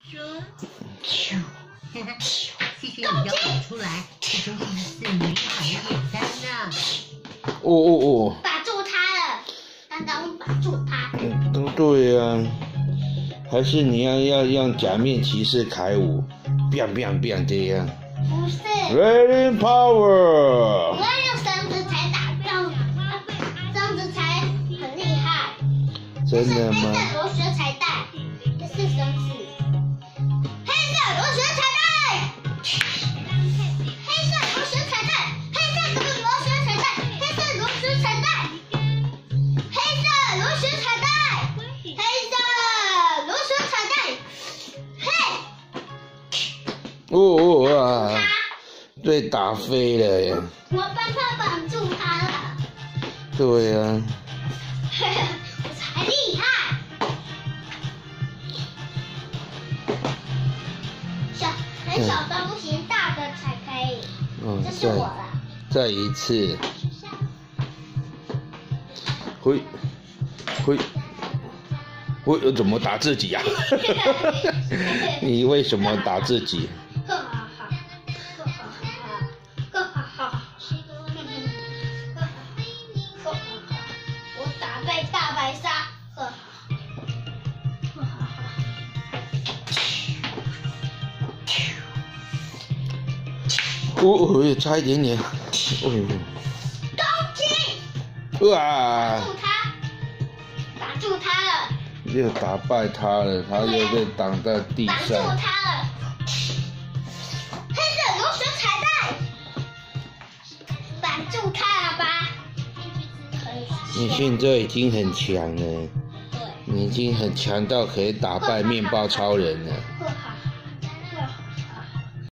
谢谢你要跑出来，这真是美好的点赞呢。 把住他了，刚刚把住他。 对呀，还是你要让假面骑士开舞 ，biang biang biang 这样。 不是。 Raining power。 我要用绳子才打掉，绳子才很厉害。 真的吗？ 黑色螺旋彩带，这是绳子。黑色螺旋彩带。黑色螺旋彩带，黑色螺旋彩带，黑色螺旋彩带，黑色螺旋彩带，黑色螺旋彩带，嘿！ 对，打飞了耶！ 我帮他绑住他了。 对呀。 我才厉害！很小的不行，大的才可以。这是我了。 再一次。怎么打自己呀？你为什么打自己？ 我打败大白鲨。 差一点点。 攻击！ 哇！ 打住他了！ 又打败他了，他又被挡在地上。 挡住他了！黑色螺旋彩带，挡住他了吧？ 你现在已经很强了，你已经很强到可以打败面包超人了。